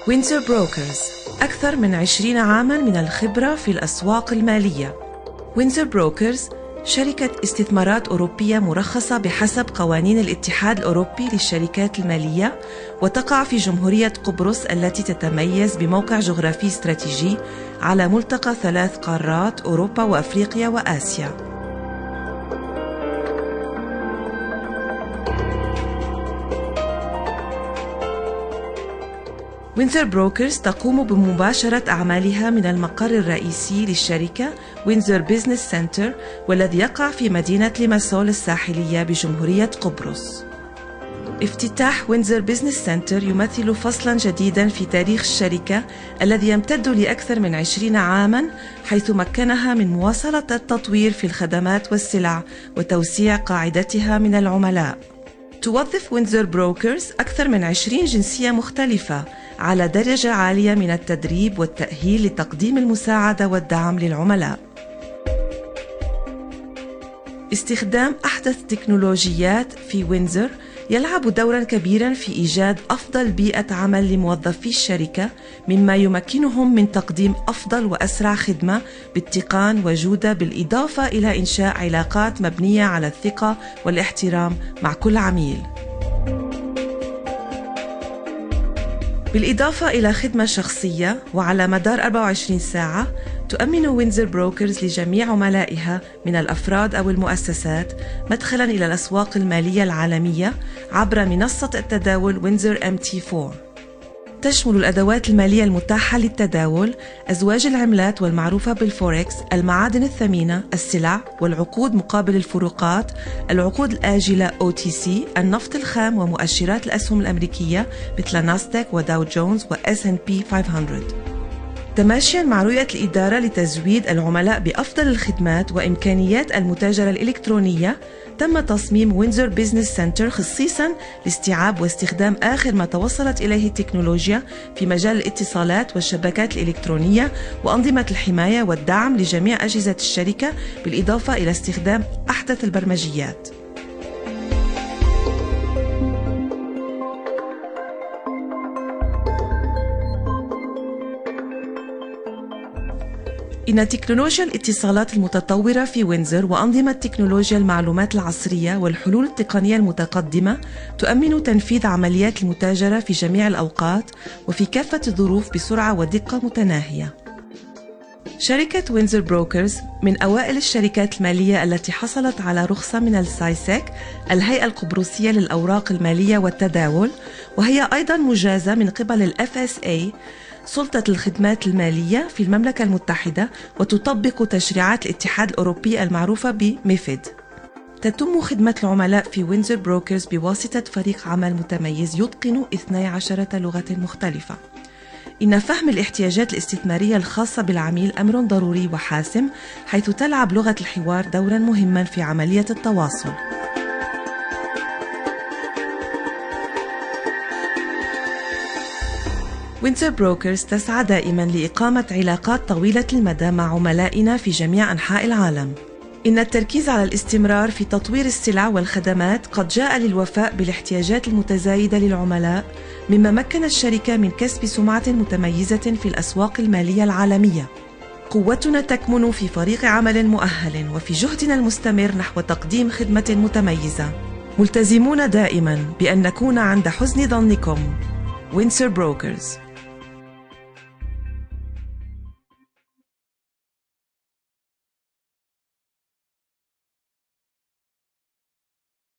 وينزر بروكرز أكثر من 20 عاماً من الخبرة في الأسواق المالية. وينزر بروكرز شركة استثمارات أوروبية مرخصة بحسب قوانين الاتحاد الأوروبي للشركات المالية، وتقع في جمهورية قبرص التي تتميز بموقع جغرافي استراتيجي على ملتقى 3 قارات أوروبا وأفريقيا وآسيا. وينزر بروكرز تقوم بمباشرة أعمالها من المقر الرئيسي للشركة وينزر بيزنس سنتر، والذي يقع في مدينة ليماسول الساحلية بجمهورية قبرص. افتتاح وينزر بيزنس سنتر يمثل فصلاً جديداً في تاريخ الشركة الذي يمتد لأكثر من 20 عاماً، حيث مكنها من مواصلة التطوير في الخدمات والسلع وتوسيع قاعدتها من العملاء. توظف وينزر بروكرز أكثر من 20 جنسية مختلفة على درجة عالية من التدريب والتأهيل لتقديم المساعدة والدعم للعملاء. استخدام أحدث التكنولوجيات في وينزر يلعب دورا كبيرا في إيجاد أفضل بيئة عمل لموظفي الشركة، مما يمكنهم من تقديم أفضل وأسرع خدمة باتقان وجودة، بالإضافة إلى إنشاء علاقات مبنية على الثقة والاحترام مع كل عميل. بالإضافة إلى خدمة شخصية وعلى مدار 24 ساعة، تؤمن وينزر بروكرز لجميع عملائها من الأفراد أو المؤسسات مدخلاً إلى الأسواق المالية العالمية عبر منصة التداول وينزر MT4. تشمل الأدوات المالية المتاحة للتداول أزواج العملات والمعروفة بالفوركس، المعادن الثمينة، السلع والعقود مقابل الفروقات، العقود الآجلة OTC، النفط الخام ومؤشرات الأسهم الأمريكية مثل ناستك وداو جونز وS&P 500. تماشياً مع رؤية الإدارة لتزويد العملاء بأفضل الخدمات وإمكانيات المتاجرة الإلكترونية، تم تصميم وينزر بيزنس سنتر خصيصاً لاستيعاب واستخدام آخر ما توصلت إليه التكنولوجيا في مجال الاتصالات والشبكات الإلكترونية وأنظمة الحماية والدعم لجميع أجهزة الشركة، بالإضافة إلى استخدام أحدث البرمجيات. إن تكنولوجيا الاتصالات المتطورة في وينزر وأنظمة تكنولوجيا المعلومات العصرية والحلول التقنية المتقدمة تؤمن تنفيذ عمليات المتاجرة في جميع الأوقات وفي كافة الظروف بسرعة ودقة متناهية. شركة وينزر بروكرز من أوائل الشركات المالية التي حصلت على رخصة من السايسك، الهيئة القبرصية للأوراق المالية والتداول، وهي أيضاً مجازة من قبل FSA سلطة الخدمات المالية في المملكة المتحدة، وتطبق تشريعات الاتحاد الأوروبي المعروفة بميفيد. تتم خدمة العملاء في وينزر بروكرز بواسطة فريق عمل متميز يتقن 12 لغة مختلفة. إن فهم الاحتياجات الاستثمارية الخاصة بالعميل أمر ضروري وحاسم، حيث تلعب لغة الحوار دورا مهما في عملية التواصل. وينزر بروكرز تسعى دائما لإقامة علاقات طويلة المدى مع عملائنا في جميع أنحاء العالم. إن التركيز على الاستمرار في تطوير السلع والخدمات قد جاء للوفاء بالاحتياجات المتزايدة للعملاء، مما مكن الشركة من كسب سمعة متميزة في الأسواق المالية العالمية. قوتنا تكمن في فريق عمل مؤهل وفي جهدنا المستمر نحو تقديم خدمة متميزة، ملتزمون دائما بأن نكون عند حسن ظنكم. وينزر بروكرز.